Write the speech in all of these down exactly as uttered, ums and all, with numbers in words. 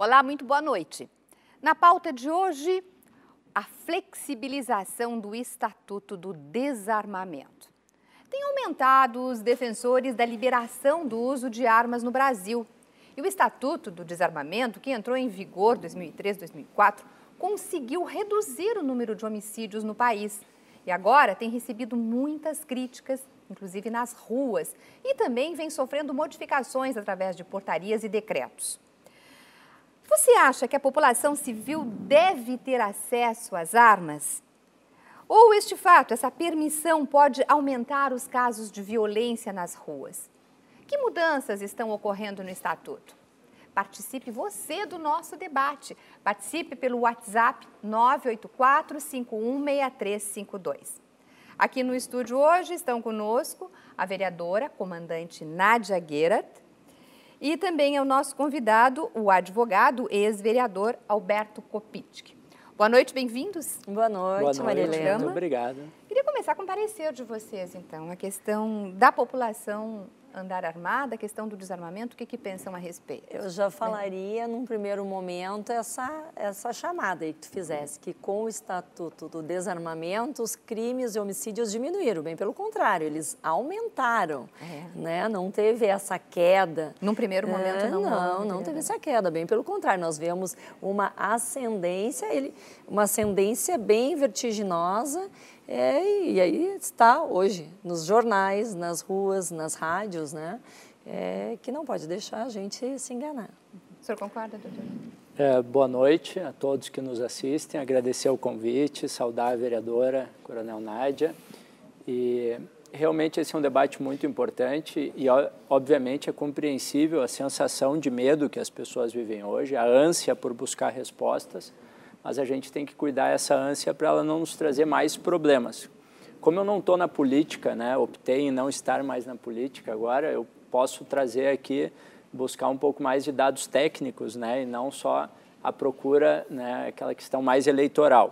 Olá, muito boa noite. Na pauta de hoje, a flexibilização do Estatuto do Desarmamento. Tem aumentado os defensores da liberação do uso de armas no Brasil. E o Estatuto do Desarmamento, que entrou em vigor em dois mil e três, dois mil e quatro, conseguiu reduzir o número de homicídios no país. E agora tem recebido muitas críticas, inclusive nas ruas, e também vem sofrendo modificações através de portarias e decretos. Você acha que a população civil deve ter acesso às armas? Ou este fato, essa permissão, pode aumentar os casos de violência nas ruas? Que mudanças estão ocorrendo no Estatuto? Participe você do nosso debate. Participe pelo WhatsApp nove oito quatro, cinco um seis três cinco dois. Aqui no estúdio hoje estão conosco a vereadora, comandante Nádia Guerat, e também é o nosso convidado, o advogado, ex-vereador Alberto Kopitsch. Boa noite, bem-vindos. Boa noite, Maria Helena. Muito obrigado. Queria começar com o parecer de vocês, então, a questão da população andar armada, a questão do desarmamento, o que, que pensam a respeito? Eu já falaria, é. num primeiro momento, essa, essa chamada aí que tu fizesse, que com o Estatuto do Desarmamento, os crimes e homicídios diminuíram, bem pelo contrário, eles aumentaram, é. né? Não teve essa queda. Num primeiro momento, é, não. Não, não teve essa queda, bem pelo contrário, nós vemos uma ascendência, ele, uma ascendência bem vertiginosa. É, e aí está hoje, nos jornais, nas ruas, nas rádios, né? É, que não pode deixar a gente se enganar. O senhor concorda, doutor? É, boa noite a todos que nos assistem, agradecer o convite, saudar a vereadora Coronel Nádia. E realmente esse é um debate muito importante e, obviamente, é compreensível a sensação de medo que as pessoas vivem hoje, a ânsia por buscar respostas. Mas a gente tem que cuidar dessa ânsia para ela não nos trazer mais problemas. Como eu não estou na política, né, optei em não estar mais na política agora, eu posso trazer aqui, buscar um pouco mais de dados técnicos, né, e não só a procura, né, aquela questão mais eleitoral.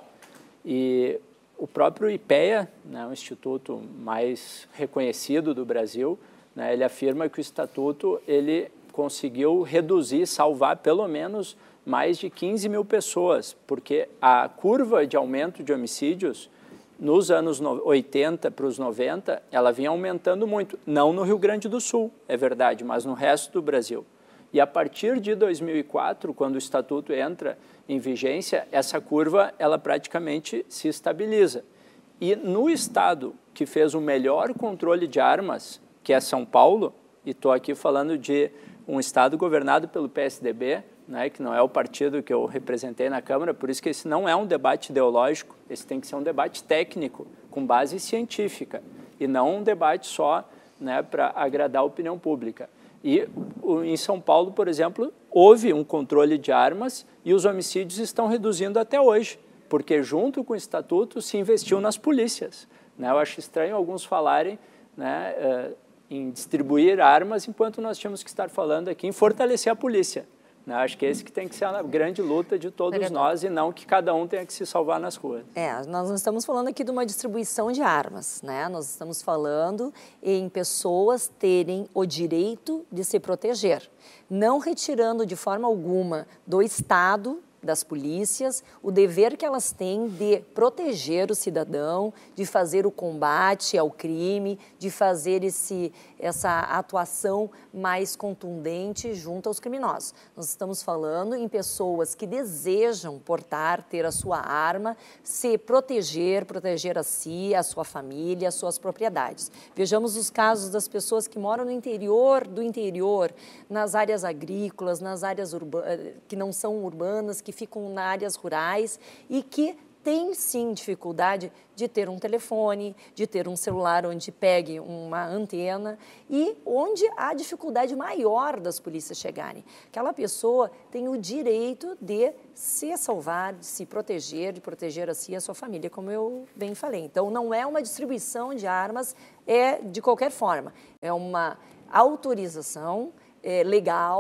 E o próprio IPEA, né, o instituto mais reconhecido do Brasil, né, ele afirma que o Estatuto ele conseguiu reduzir, salvar pelo menos mais de quinze mil pessoas, porque a curva de aumento de homicídios nos anos oitenta para os noventa, ela vinha aumentando muito, não no Rio Grande do Sul, é verdade, mas no resto do Brasil. E a partir de dois mil e quatro, quando o Estatuto entra em vigência, essa curva ela praticamente se estabiliza. E no estado que fez o melhor controle de armas, que é São Paulo, e estou aqui falando de um estado governado pelo P S D B, né, que não é o partido que eu representei na Câmara, por isso que esse não é um debate ideológico, esse tem que ser um debate técnico, com base científica, e não um debate só, né, para agradar a opinião pública. E o, em São Paulo, por exemplo, houve um controle de armas e os homicídios estão reduzindo até hoje, porque junto com o Estatuto se investiu nas polícias. Né? Eu acho estranho alguns falarem, né, uh, em distribuir armas, enquanto nós tínhamos que estar falando aqui em fortalecer a polícia. Né? Acho que esse que tem que ser a grande luta de todos Vereador. nós e não que cada um tenha que se salvar nas ruas. É, nós não estamos falando aqui de uma distribuição de armas, né? Nós estamos falando em pessoas terem o direito de se proteger, não retirando de forma alguma do Estado, das polícias, o dever que elas têm de proteger o cidadão, de fazer o combate ao crime, de fazer esse, essa atuação mais contundente junto aos criminosos. Nós estamos falando em pessoas que desejam portar, ter a sua arma, se proteger, proteger a si, a sua família, as suas propriedades. Vejamos os casos das pessoas que moram no interior do interior, nas áreas agrícolas, nas áreas urbanas, que não são urbanas, que ficam nas áreas rurais e que têm, sim, dificuldade de ter um telefone, de ter um celular onde pegue uma antena e onde há dificuldade maior das polícias chegarem. Aquela pessoa tem o direito de se salvar, de se proteger, de proteger a si e a sua família, como eu bem falei. Então, não é uma distribuição de armas, é de qualquer forma, é uma autorização é, legal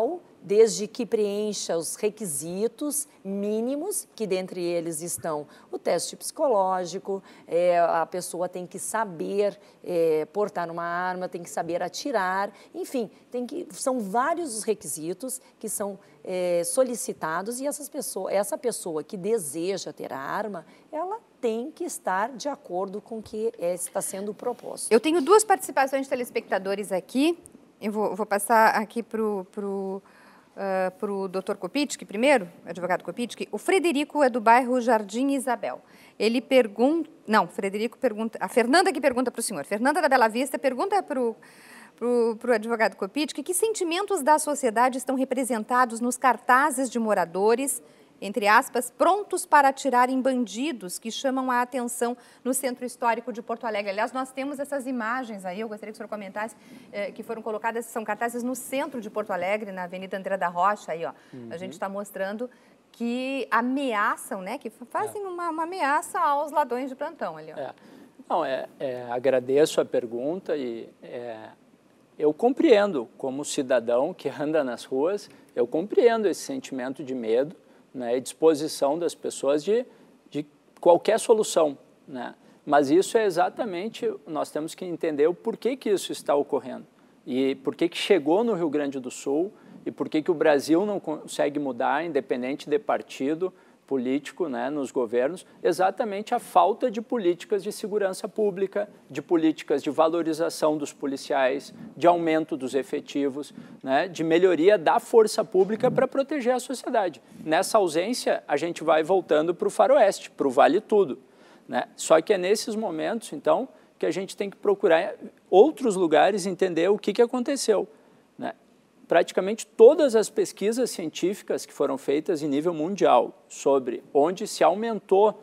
desde que preencha os requisitos mínimos, que dentre eles estão o teste psicológico, é, a pessoa tem que saber é, portar uma arma, tem que saber atirar, enfim, tem que, são vários os requisitos que são é, solicitados e essas pessoas, essa pessoa que deseja ter a arma, ela tem que estar de acordo com o que é, está sendo proposto. Eu tenho duas participações de telespectadores aqui, eu vou, vou passar aqui para o pro, uh, pro doutor Kopitschek primeiro, advogado Kopitschek. O Frederico é do bairro Jardim Isabel. Ele pergunta, não, Frederico pergunta, a Fernanda que pergunta para o senhor, Fernanda da Bela Vista pergunta para o para o advogado Kopitschek, que sentimentos da sociedade estão representados nos cartazes de moradores, entre aspas, prontos para atirar em bandidos que chamam a atenção no Centro Histórico de Porto Alegre. Aliás, nós temos essas imagens aí, eu gostaria que o senhor comentasse, eh, que foram colocadas, são cartazes no centro de Porto Alegre, na Avenida André da Rocha, aí, ó. Uhum. A gente está mostrando que ameaçam, né, que fazem é. uma, uma ameaça aos ladrões de plantão ali, ó. É. Não, é, é, agradeço a pergunta e é, eu compreendo, como cidadão que anda nas ruas, eu compreendo esse sentimento de medo, né, e disposição das pessoas de, de qualquer solução, né? Mas isso é exatamente, nós temos que entender o porquê que isso está ocorrendo e por que que chegou no Rio Grande do Sul e por que que o Brasil não consegue mudar, independente de partido político, né, nos governos, exatamente a falta de políticas de segurança pública, de políticas de valorização dos policiais, de aumento dos efetivos, né, de melhoria da força pública para proteger a sociedade. Nessa ausência, a gente vai voltando para o faroeste, para o vale tudo, né? Só que é nesses momentos, então, que a gente tem que procurar outros lugares, entender o que que aconteceu, né? Praticamente todas as pesquisas científicas que foram feitas em nível mundial sobre onde se aumentou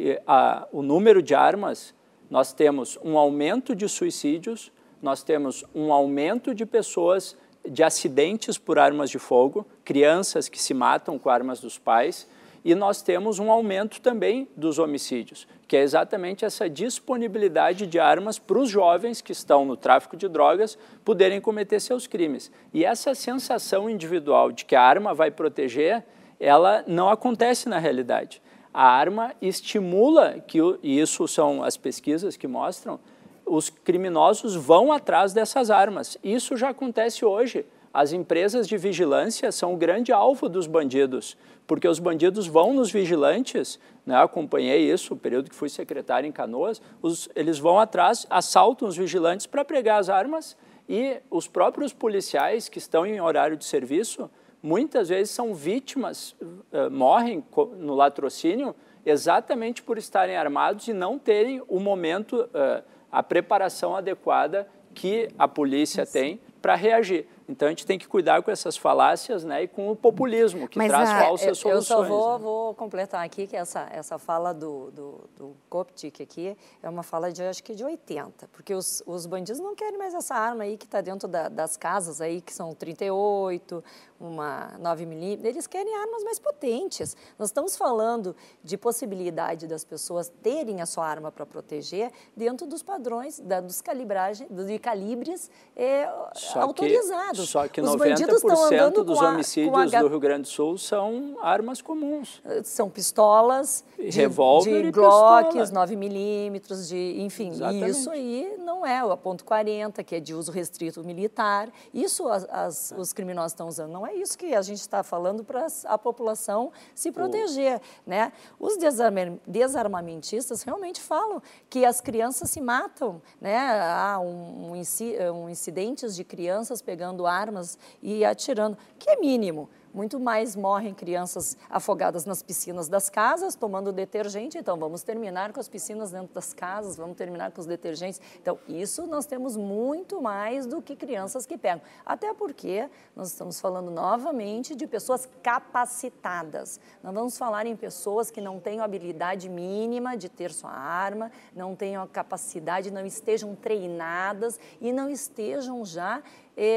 a, o número de armas, nós temos um aumento de suicídios, nós temos um aumento de pessoas, de acidentes por armas de fogo, crianças que se matam com armas dos pais, e nós temos um aumento também dos homicídios, que é exatamente essa disponibilidade de armas para os jovens que estão no tráfico de drogas poderem cometer seus crimes. E essa sensação individual de que a arma vai proteger, ela não acontece na realidade. A arma estimula, que, e isso são as pesquisas que mostram, os criminosos vão atrás dessas armas. Isso já acontece hoje. As empresas de vigilância são o grande alvo dos bandidos, porque os bandidos vão nos vigilantes, né? Acompanhei isso, o período que fui secretário em Canoas, os, eles vão atrás, assaltam os vigilantes para pregar as armas e os próprios policiais que estão em horário de serviço, muitas vezes são vítimas, uh, morrem no latrocínio exatamente por estarem armados e não terem o momento, uh, a preparação adequada que a polícia tem para reagir. Então, a gente tem que cuidar com essas falácias, né, e com o populismo, que Mas traz a, falsas eu, soluções. Eu só vou, né? vou completar aqui que essa, essa fala do, do, do Kopitschek aqui é uma fala de, acho que de oitenta, porque os, os bandidos não querem mais essa arma aí que está dentro da, das casas aí, que são trinta e oito, uma nove milímetros, eles querem armas mais potentes. Nós estamos falando de possibilidade das pessoas terem a sua arma para proteger dentro dos padrões, da, dos calibragens, de calibres é, só autorizados. Que, só que os noventa por cento dos a, homicídios a, do Rio Grande do Sul são armas comuns. São pistolas, de, revólver de e Glocks, nove milímetros, de, enfim, Exatamente. Isso aí não é o ponto quarenta, que é de uso restrito militar. Isso as, as, os criminosos estão usando, não é isso que a gente está falando para a população se proteger, o... né? Os desarma, desarmamentistas realmente falam que as crianças se matam, né? Há um, um, um incidentes de crianças pegando armas e atirando, que é mínimo. Muito mais morrem crianças afogadas nas piscinas das casas, tomando detergente. Então, vamos terminar com as piscinas dentro das casas, vamos terminar com os detergentes. Então, isso nós temos muito mais do que crianças que pegam. Até porque nós estamos falando novamente de pessoas capacitadas. Nós vamos falar em pessoas que não tenham habilidade mínima de ter sua arma, não tenham a capacidade, não estejam treinadas e não estejam já... É,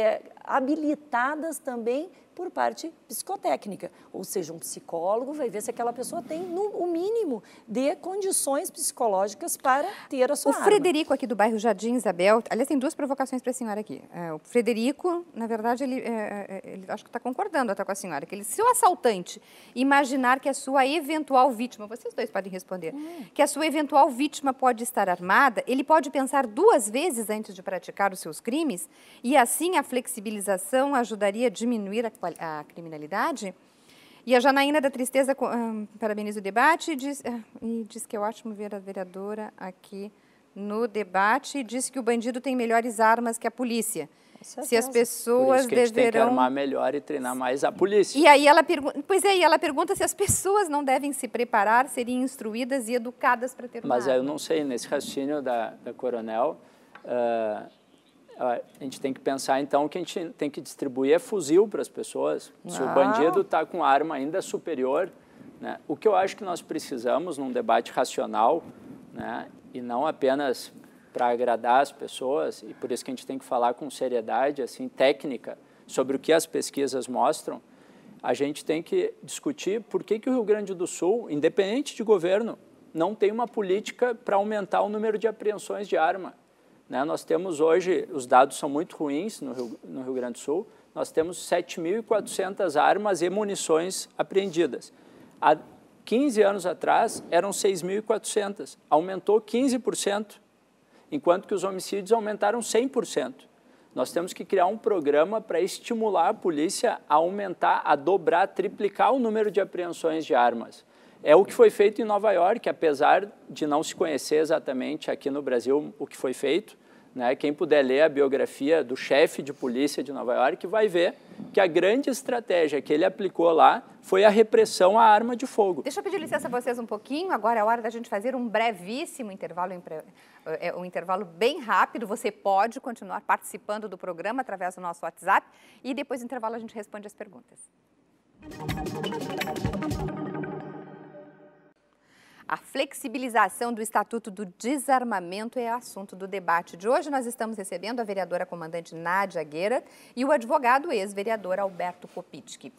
habilitadas também por parte psicotécnica, ou seja, um psicólogo vai ver se aquela pessoa tem, no o mínimo, de condições psicológicas para ter a sua O arma. Frederico, aqui do bairro Jardim Isabel, aliás, tem duas provocações para a senhora aqui. É, o Frederico, na verdade, ele, é, ele acho que está concordando até com a senhora, que ele, se o assaltante imaginar que a sua eventual vítima, vocês dois podem responder, hum. que a sua eventual vítima pode estar armada, ele pode pensar duas vezes antes de praticar os seus crimes, e assim a flexibilização ajudaria a diminuir a a criminalidade. E a Janaína da Tristeza um, parabeniza o debate e diz, uh, e diz que é ótimo ver a vereadora aqui no debate, e diz que o bandido tem melhores armas que a polícia. Se as pessoas Por isso que a gente deverão... tem que armar melhor e treinar mais a polícia. E aí ela pergunta, pois é, e ela pergunta se as pessoas não devem se preparar, serem instruídas e educadas para ter uma Mas arma. eu não sei, nesse raciocínio da, da Coronel, uh, a gente tem que pensar, então, que a gente tem que distribuir é fuzil para as pessoas. Se ah. o bandido está com arma ainda superior, né? O que eu acho que nós precisamos num debate racional, né? E não apenas para agradar as pessoas, e por isso que a gente tem que falar com seriedade, assim, técnica, sobre o que as pesquisas mostram, a gente tem que discutir por que, que o Rio Grande do Sul, independente de governo, não tem uma política para aumentar o número de apreensões de arma. Né, nós temos hoje, os dados são muito ruins no Rio, no Rio Grande do Sul, nós temos sete mil e quatrocentas armas e munições apreendidas. Há quinze anos atrás, eram seis mil e quatrocentas, aumentou quinze por cento, enquanto que os homicídios aumentaram cem por cento. Nós temos que criar um programa para estimular a polícia a aumentar, a dobrar, a triplicar o número de apreensões de armas. É o que foi feito em Nova York, apesar de não se conhecer exatamente aqui no Brasil o que foi feito, né? Quem puder ler a biografia do chefe de polícia de Nova York vai ver que a grande estratégia que ele aplicou lá foi a repressão à arma de fogo. Deixa eu pedir licença a vocês um pouquinho, agora é a hora da gente fazer um brevíssimo intervalo, um intervalo bem rápido. Você pode continuar participando do programa através do nosso WhatsApp e depois do intervalo a gente responde as perguntas. A flexibilização do Estatuto do Desarmamento é assunto do debate de hoje. Nós estamos recebendo a vereadora comandante Nádia Guerra e o advogado ex-vereador Alberto Kopitschek.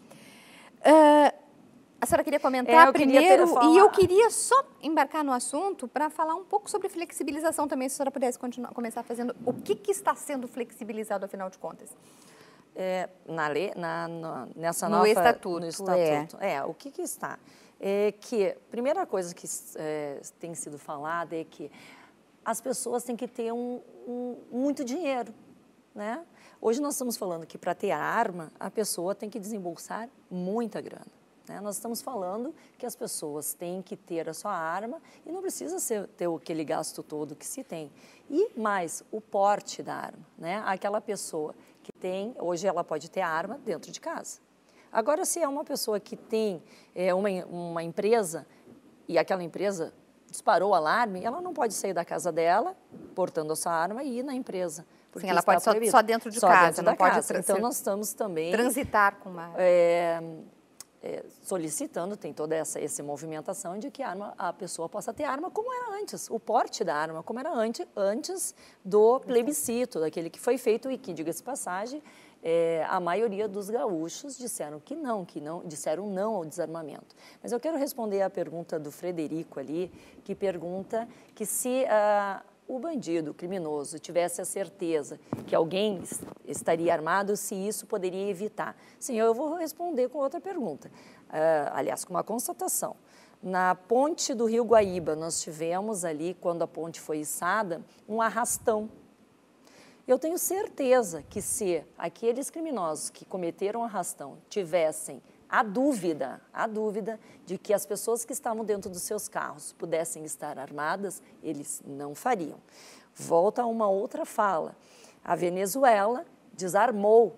Uh, a senhora queria comentar é, primeiro, queria e eu queria só embarcar no assunto para falar um pouco sobre flexibilização também, se a senhora pudesse continuar, começar fazendo o que, que está sendo flexibilizado, afinal de contas. É, na lei, na, na, nessa no nova... estatuto, no estatuto. É, é o que, que está... É que, primeira coisa que é, tem sido falada é que as pessoas têm que ter um, um, muito dinheiro, né? Hoje nós estamos falando que para ter a arma, a pessoa tem que desembolsar muita grana, né? Nós estamos falando que as pessoas têm que ter a sua arma e não precisa ser, ter aquele gasto todo que se tem. E mais, o porte da arma, né? Aquela pessoa que tem, hoje ela pode ter a arma dentro de casa. Agora, se é uma pessoa que tem é, uma, uma empresa e aquela empresa disparou o alarme, ela não pode sair da casa dela, portando a sua arma e ir na empresa. Sim, ela pode só, só dentro de só casa, dentro não da pode casa. Então, nós estamos também... transitar com uma... É, é, solicitando, tem toda essa, essa movimentação de que a, arma, a pessoa possa ter arma como era antes, o porte da arma como era antes, antes do plebiscito, daquele que foi feito e que, diga-se passagem, É, a maioria dos gaúchos disseram que não, que não, disseram não ao desarmamento. Mas eu quero responder à pergunta do Frederico ali, que pergunta que se ah, o bandido, o criminoso, tivesse a certeza que alguém estaria armado, se isso poderia evitar. Sim, eu vou responder com outra pergunta, ah, aliás, com uma constatação. Na ponte do Rio Guaíba, nós tivemos ali, quando a ponte foi içada, um arrastão. Eu tenho certeza que se aqueles criminosos que cometeram arrastão tivessem a dúvida, a dúvida de que as pessoas que estavam dentro dos seus carros pudessem estar armadas, eles não fariam. Volta a uma outra fala. A Venezuela desarmou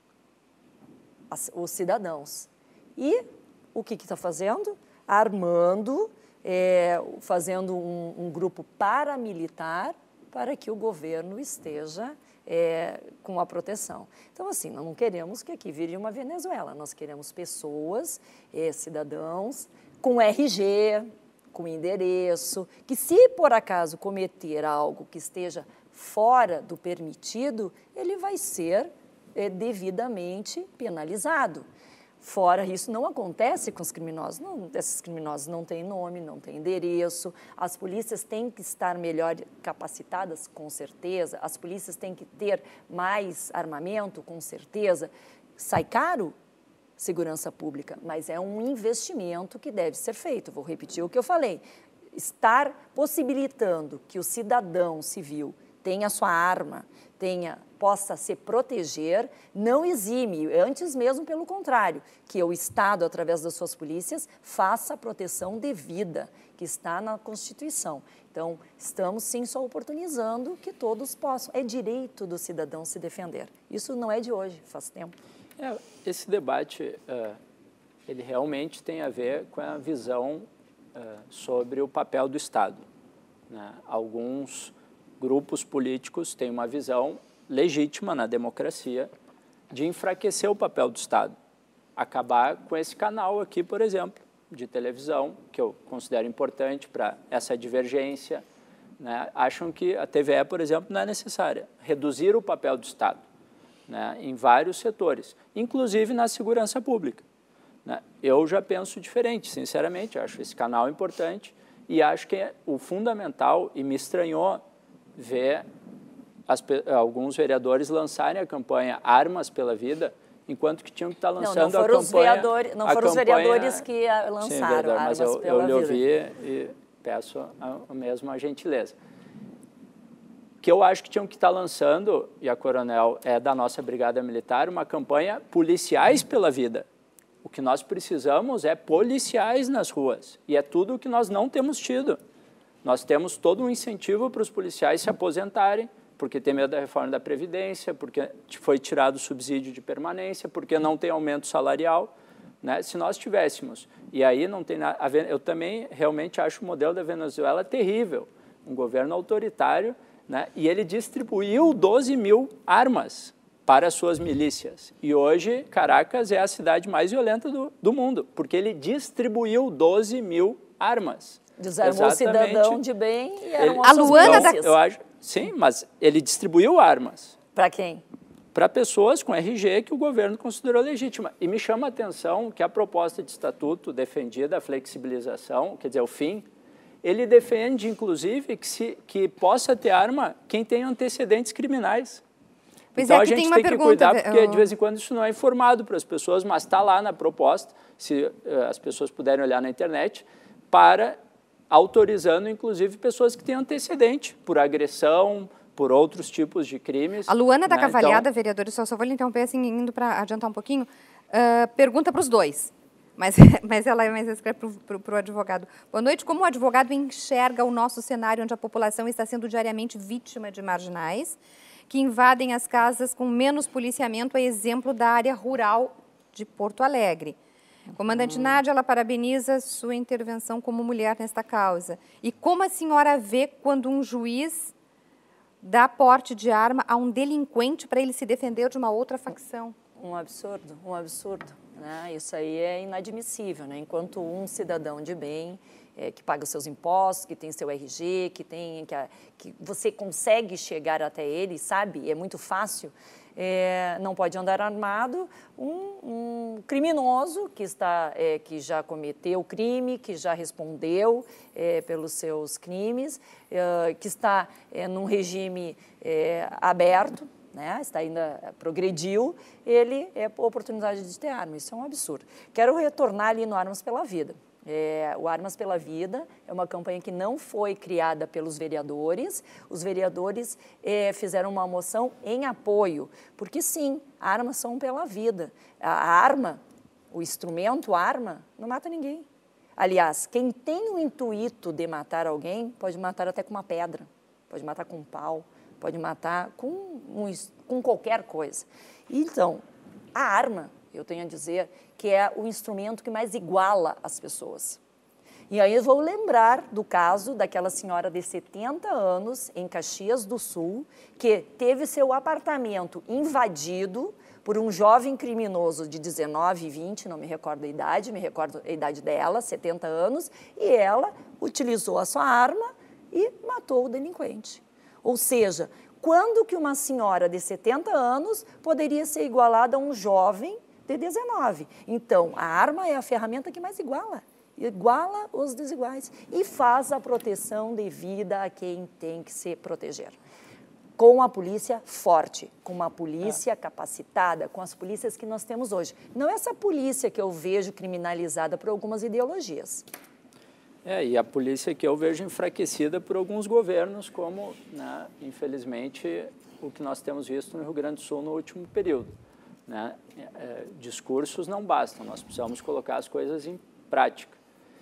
as, os cidadãos. E o que está fazendo? Armando, é, fazendo um, um grupo paramilitar para que o governo esteja é, com a proteção. Então, assim, nós não queremos que aqui vire uma Venezuela, nós queremos pessoas, é, cidadãos, com R G, com endereço, que se por acaso cometer algo que esteja fora do permitido, ele vai ser é, devidamente penalizado. Fora isso, não acontece com os criminosos. Não, esses criminosos não têm nome, não têm endereço. As polícias têm que estar melhor capacitadas, com certeza. As polícias têm que ter mais armamento, com certeza. Sai caro segurança pública, mas é um investimento que deve ser feito. Vou repetir o que eu falei. Estar possibilitando que o cidadão civil tenha sua arma, tenha, possa se proteger, não exime, antes mesmo pelo contrário, que o Estado, através das suas polícias, faça a proteção devida, que está na Constituição. Então, estamos sim só oportunizando que todos possam. É direito do cidadão se defender. Isso não é de hoje, faz tempo. É, esse debate, uh, ele realmente tem a ver com a visão uh, sobre o papel do Estado, né? Alguns grupos políticos têm uma visão legítima na democracia de enfraquecer o papel do Estado, acabar com esse canal aqui, por exemplo, de televisão, que eu considero importante para essa divergência, né? Acham que a T V E, por exemplo, não é necessária, reduzir o papel do Estado, né, em vários setores, inclusive na segurança pública, né? Eu já penso diferente, sinceramente, acho esse canal importante e acho que é o fundamental, e me estranhou ver as, alguns vereadores lançarem a campanha Armas pela Vida, enquanto que tinham que estar lançando não, não foram a campanha... Os vereadores, não foram campanha, os vereadores que lançaram sim, verdade, Armas mas eu, pela eu Vida. Eu lhe ouvi e peço a, a mesma gentileza. Que eu acho que tinham que estar lançando, e a Coronel é da nossa Brigada Militar, uma campanha Policiais pela Vida. O que nós precisamos é policiais nas ruas, e é tudo o que nós não temos tido. Nós temos todo um incentivo para os policiais se aposentarem, porque tem medo da reforma da Previdência, porque foi tirado o subsídio de permanência, porque não tem aumento salarial, né? Se nós tivéssemos, e aí não tem nada, eu também realmente acho o modelo da Venezuela terrível, um governo autoritário, né? E ele distribuiu doze mil armas para as suas milícias. E hoje, Caracas é a cidade mais violenta do, do mundo, porque ele distribuiu doze mil armas. Desarmou o cidadão de bem e eram ele, a Luana da... eu acho, sim, mas ele distribuiu armas. Para quem? Para pessoas com R G que o governo considerou legítima. E me chama a atenção que a proposta de estatuto defendida, a flexibilização, quer dizer, o fim, ele defende, inclusive, que, se, que possa ter arma quem tem antecedentes criminais. Pois então é, a gente tem, tem uma que pergunta, cuidar, porque eu... de vez em quando isso não é informado para as pessoas, mas está lá na proposta, se uh, as pessoas puderem olhar na internet, para autorizando, inclusive, pessoas que têm antecedente por agressão, por outros tipos de crimes. A Luana da né? Cavalhada, então... vereadora, só, só vou lhe interromper, assim, indo para adiantar um pouquinho, uh, pergunta para os dois, mas, mas ela mais escreve para o advogado. Boa noite, como o advogado enxerga o nosso cenário onde a população está sendo diariamente vítima de marginais que invadem as casas com menos policiamento, a exemplo da área rural de Porto Alegre? Comandante hum. Nádia, ela parabeniza sua intervenção como mulher nesta causa. E como a senhora vê quando um juiz dá porte de arma a um delinquente para ele se defender de uma outra facção? Um absurdo, um absurdo. Né? Isso aí é inadmissível, né? Enquanto um cidadão de bem, é, que paga os seus impostos, que tem seu R G, que, tem, que, a, que você consegue chegar até ele, sabe? É muito fácil. É, não pode andar armado um, um criminoso que, está, é, que já cometeu crime, que já respondeu é, pelos seus crimes, é, que está é, num regime é, aberto, né, está ainda progrediu, ele é a oportunidade de ter arma. Isso é um absurdo. Quero retornar ali no Armas pela Vida. É, o Armas pela Vida é uma campanha que não foi criada pelos vereadores. Os vereadores é, fizeram uma moção em apoio, porque sim, armas são pela vida. A arma, o instrumento, a arma, não mata ninguém. Aliás, quem tem o intuito de matar alguém, pode matar até com uma pedra, pode matar com um pau, pode matar com, um, com qualquer coisa. Então, a arma, eu tenho a dizer, que é o instrumento que mais iguala as pessoas. E aí eu vou lembrar do caso daquela senhora de setenta anos, em Caxias do Sul, que teve seu apartamento invadido por um jovem criminoso de dezenove, vinte, não me recordo a idade, me recordo a idade dela, setenta anos, e ela utilizou a sua arma e matou o delinquente. Ou seja, Quando que uma senhora de setenta anos poderia ser igualada a um jovem de dezenove? Então, a arma é a ferramenta que mais iguala. Iguala os desiguais e faz a proteção devida a quem tem que se proteger. Com a polícia forte, com uma polícia capacitada, com as polícias que nós temos hoje. Não é essa polícia que eu vejo criminalizada por algumas ideologias. É, e a polícia que eu vejo enfraquecida por alguns governos, como, né, infelizmente, o que nós temos visto no Rio Grande do Sul no último período. Né? É, discursos não bastam, nós precisamos colocar as coisas em prática.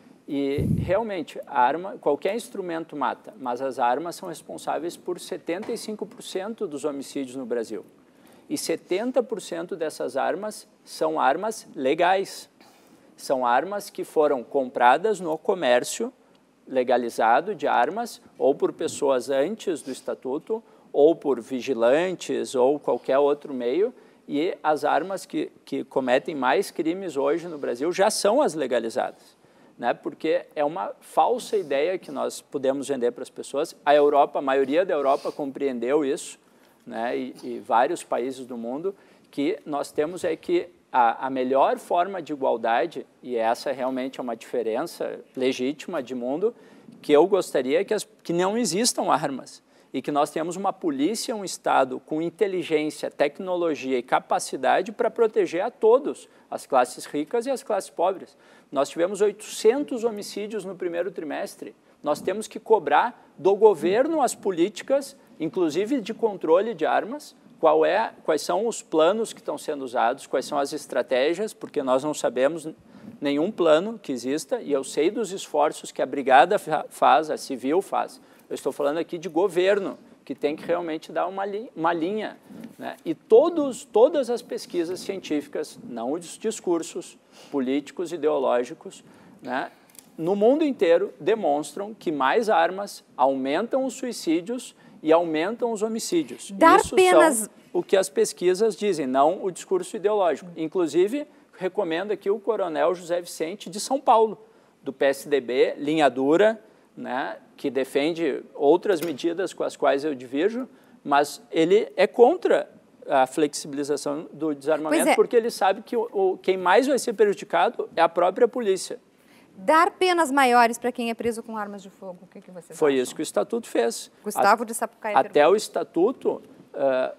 E, realmente, a arma, qualquer instrumento mata, mas as armas são responsáveis por setenta e cinco por cento dos homicídios no Brasil. E setenta por cento dessas armas são armas legais. São armas que foram compradas no comércio legalizado de armas, ou por pessoas antes do estatuto, ou por vigilantes, ou qualquer outro meio. E as armas que, que cometem mais crimes hoje no Brasil já são as legalizadas. Né, porque é uma falsa ideia que nós podemos vender para as pessoas. A Europa, a maioria da Europa compreendeu isso, né, e, e vários países do mundo, que nós temos é que a, a melhor forma de igualdade, e essa realmente é uma diferença legítima de mundo, que eu gostaria que, as, que não existam armas, e que nós tenhamos uma polícia, um Estado com inteligência, tecnologia e capacidade para proteger a todos, as classes ricas e as classes pobres. Nós tivemos oitocentos homicídios no primeiro trimestre. Nós temos que cobrar do governo as políticas, inclusive de controle de armas, qual é, quais são os planos que estão sendo usados, quais são as estratégias, porque nós não sabemos nenhum plano que exista, e eu sei dos esforços que a Brigada faz, a Civil faz. Eu estou falando aqui de governo, que tem que realmente dar uma, li uma linha. Né? E todos, todas as pesquisas científicas, não os discursos políticos, ideológicos, né, no mundo inteiro demonstram que mais armas aumentam os suicídios e aumentam os homicídios. Dar Isso penas... são o que as pesquisas dizem, não o discurso ideológico. Inclusive, recomendo aqui o Coronel José Vicente de São Paulo, do P S D B, linha dura, né, que defende outras medidas com as quais eu divirjo, mas ele é contra a flexibilização do desarmamento, é. porque ele sabe que o, o, quem mais vai ser prejudicado é a própria polícia. Dar penas maiores para quem é preso com armas de fogo, o que, que você Foi acham? isso que o Estatuto fez. Gustavo a, de Sapucaí. Até pergunta. O Estatuto, uh,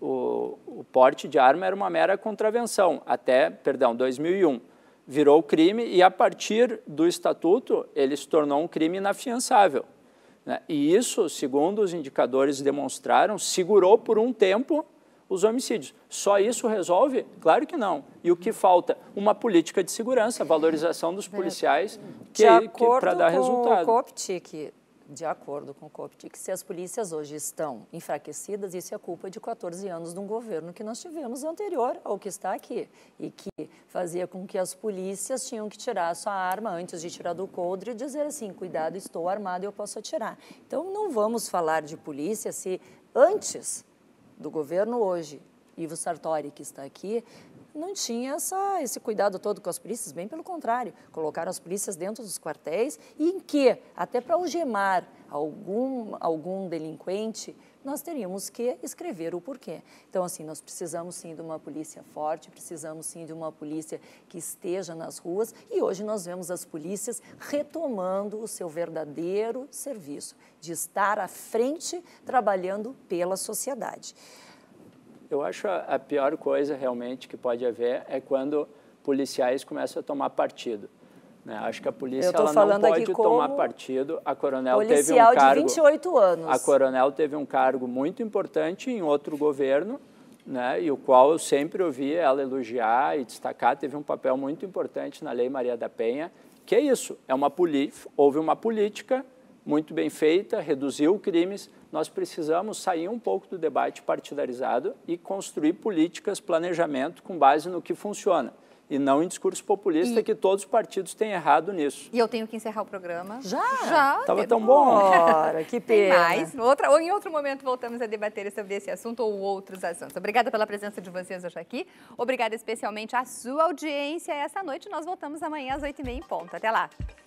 o, o porte de arma era uma mera contravenção, até, perdão, dois mil e um. Virou crime e, a partir do Estatuto, ele se tornou um crime inafiançável. Né? E isso, segundo os indicadores demonstraram, segurou por um tempo os homicídios. Só isso resolve? Claro que não. E o que falta? Uma política de segurança, valorização dos policiais que, que, para dar resultado. De acordo com o COPTIC, de acordo com o COPTIC, se as polícias hoje estão enfraquecidas, isso é culpa de quatorze anos de um governo que nós tivemos anterior ao que está aqui e que fazia com que as polícias tinham que tirar a sua arma antes de tirar do coldre e dizer assim, cuidado, estou armado e eu posso atirar. Então, não vamos falar de polícia se antes do governo hoje, Ivo Sartori, que está aqui, não tinha essa, esse cuidado todo com as polícias, bem pelo contrário, colocaram as polícias dentro dos quartéis e em que, até para algemar algum, algum delinquente, nós teríamos que escrever o porquê. Então, assim, nós precisamos sim de uma polícia forte, precisamos sim de uma polícia que esteja nas ruas e hoje nós vemos as polícias retomando o seu verdadeiro serviço, de estar à frente trabalhando pela sociedade. Eu acho a, a pior coisa realmente que pode haver é quando policiais começam a tomar partido. Né? Acho que a polícia ela não pode tomar partido. A Coronel teve um cargo, de vinte e oito anos. A Coronel teve um cargo muito importante em outro governo, né? E o qual eu sempre ouvi ela elogiar e destacar. Teve um papel muito importante na Lei Maria da Penha, que é isso, é uma houve uma política muito bem feita, reduziu crimes. Nós precisamos sair um pouco do debate partidarizado e construir políticas, planejamento com base no que funciona. E não em discurso populista, e... que todos os partidos têm errado nisso. E eu tenho que encerrar o programa. Já? Já. Estava tão bom. Ora, que pena. Tem mais. Outra, ou em outro momento voltamos a debater sobre esse assunto ou outros assuntos. Obrigada pela presença de vocês hoje aqui. Obrigada especialmente à sua audiência essa noite. Nós voltamos amanhã às oito e meia em ponto. Até lá.